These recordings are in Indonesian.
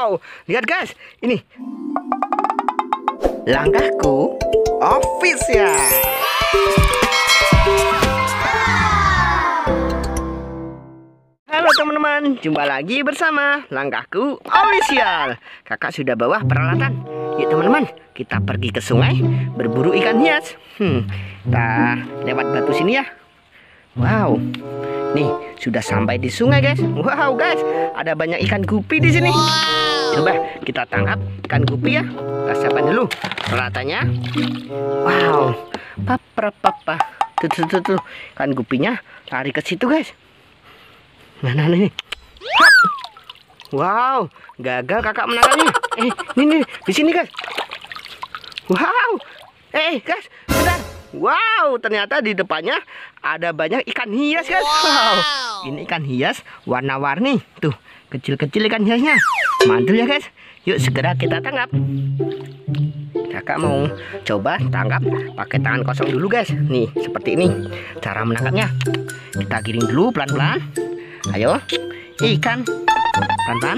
Wow, lihat guys, ini Langkahku Official. Halo teman-teman, jumpa lagi bersama Langkahku Official. Kakak sudah bawa peralatan. Yuk teman-teman, kita pergi ke sungai berburu ikan hias. Kita lewat batu sini ya. Wow, nih sudah sampai di sungai guys. Wow guys, ada banyak ikan gupi di sini. Coba kita tangkap ikan gupi ya. Kita siapkan dulu peralatannya. Wow, papa. Tuh, ikan gupinya lari ke situ guys. Mana nih? Hap. Wow, gagal kakak menangkapnya. Ini di sini guys. Wow, guys, bentar. Wow, ternyata di depannya ada banyak ikan hias guys. Wow, ini ikan hias warna-warni. Tuh, kecil-kecil ikan hiasnya. Mantul ya guys. Yuk segera kita tangkap. Kakak mau coba tangkap pakai tangan kosong dulu guys. Nih, seperti ini cara menangkapnya. Kita giring dulu pelan-pelan. Ayo, ikan pelan-pelan.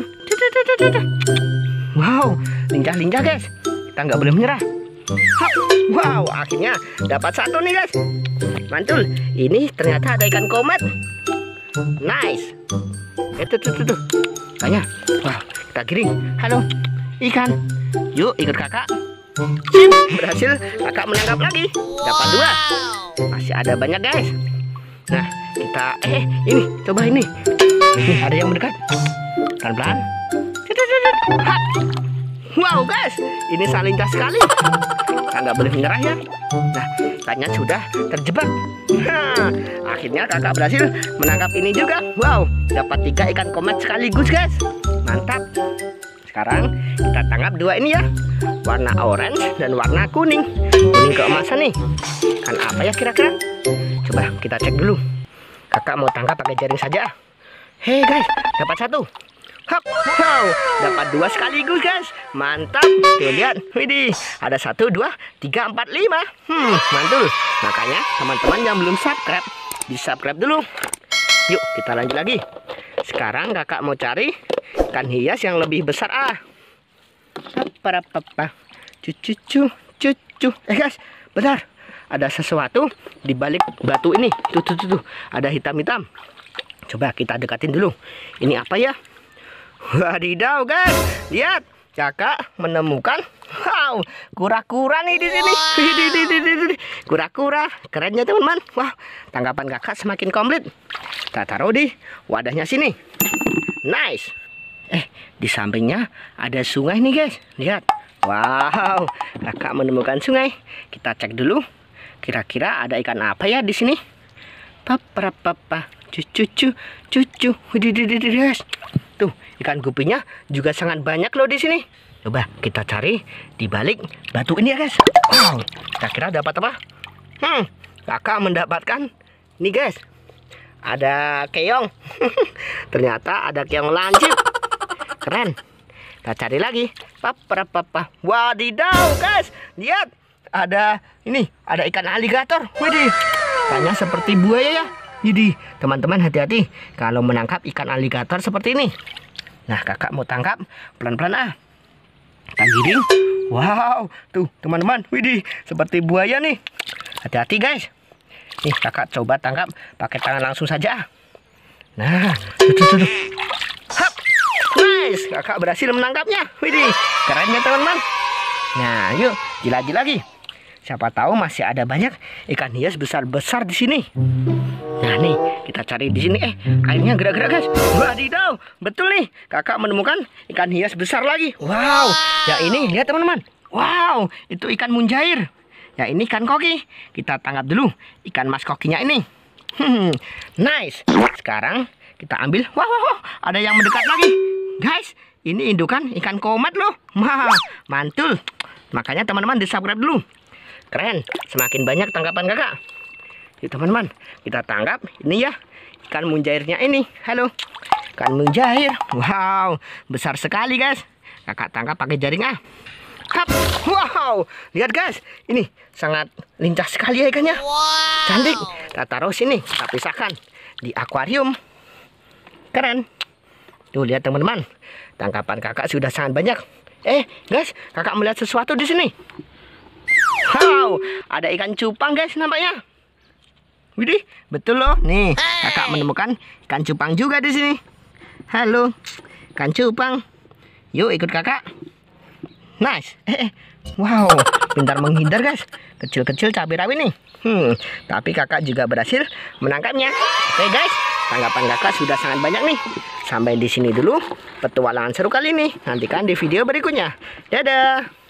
Wow, lincah-lincah guys. Kita nggak boleh menyerah. Hap. Wow, akhirnya dapat satu nih guys. Mantul. Ini ternyata ada ikan komet. Nice. Tuh. Tanya. Wow, kita giring. Halo, ikan. Yuk ikut kakak. Berhasil kakak menangkap lagi. Dapat 2. Masih ada banyak guys. Nah, kita ini coba ini. Nih, ada yang mendekat. Pelan-pelan. Wow guys, ini lincah sekali. Kita nggak boleh menyerah ya. Nah, ikannya sudah terjebak. Akhirnya kakak berhasil menangkap ini juga. Wow, dapat 3 ikan komet sekaligus guys. Mantap. Sekarang kita tangkap 2 ini ya. Warna orange dan warna kuning. Kuning keemasan nih. Kan apa ya kira-kira? Coba kita cek dulu. Kakak mau tangkap pakai jaring saja. Hei guys, dapat 1. Hap, wow, dapat 2 sekaligus guys. Mantap. Tuh lihat, widih, ada 1, 2, 3, 4, 5. Mantul. Makanya teman-teman yang belum subscribe, di subscribe dulu. Yuk kita lanjut lagi. Sekarang kakak mau cari ikan hias yang lebih besar. Papa. Cucu. Guys, bentar. Ada sesuatu di balik batu ini. Tuh. Ada hitam-hitam. Coba kita dekatin dulu. Ini apa ya? Wadidaw guys, lihat, kakak menemukan kura-kura nih di sini. Kura-kura, kerennya teman-teman. Wah, tangkapan kakak semakin komplit. Kita taruh di wadahnya sini. Nice. Di sampingnya ada sungai nih guys. Lihat. Wow, kakak menemukan sungai. Kita cek dulu. Kira-kira ada ikan apa ya di sini? Papa. Cucu. Guys. Tuh, ikan gupinya juga sangat banyak loh di sini. Coba kita cari di balik batu ini ya guys. Wow, kira-kira dapat apa? Kakak mendapatkan nih guys. Ada keong. Ternyata ada keong lancip. Keren. Kita cari lagi. Papa. Wadidaw guys, lihat. Ada ikan aligator. Widih. Kayaknya seperti buaya ya. Jadi teman-teman hati-hati kalau menangkap ikan aligator seperti ini. Nah, kakak mau tangkap pelan-pelan Kita giring. Wow, tuh teman-teman, widih, seperti buaya nih. Hati-hati guys. Nih kakak coba tangkap pakai tangan langsung saja. Nah, tuh. Hap, nice, kakak berhasil menangkapnya. Widih, keren ya teman-teman. Nah, yuk jelajah lagi. Siapa tahu masih ada banyak ikan hias besar-besar di sini. Nah nih, kita cari di sini. Airnya gerak-gerak guys. Wadidaw, betul nih. Kakak menemukan ikan hias besar lagi. Wow, ya ini lihat teman-teman. Wow, itu ikan munjair. Ya ini ikan koki. Kita tangkap dulu ikan mas kokinya ini. Nice. Sekarang kita ambil. Wow, ada yang mendekat lagi. Guys, ini indukan ikan komet loh. Wah, mantul. Makanya teman-teman di subscribe dulu. Keren, semakin banyak tangkapan kakak. Yuk teman-teman, kita tangkap ini ya, ikan munjairnya ini. Halo, ikan munjair. Wow, besar sekali guys. Kakak tangkap pakai jaring Hap. Wow, lihat guys, ini sangat lincah sekali ya ikannya. Cantik. Kita taruh sini, kita pisahkan di akuarium. Keren. Tuh lihat teman-teman, tangkapan kakak sudah sangat banyak. Guys, kakak melihat sesuatu di sini. Wow, ada ikan cupang guys nampaknya. Widih, betul loh. Nih, kakak menemukan ikan cupang juga di sini. Halo, ikan cupang. Yuk ikut kakak. Nice. Wow, pintar menghindar guys. Kecil-kecil cabai rawit nih. Tapi kakak juga berhasil menangkapnya. Oke guys, tanggapan kakak sudah sangat banyak nih. Sampai di sini dulu petualangan seru kali ini. Nantikan di video berikutnya. Dadah.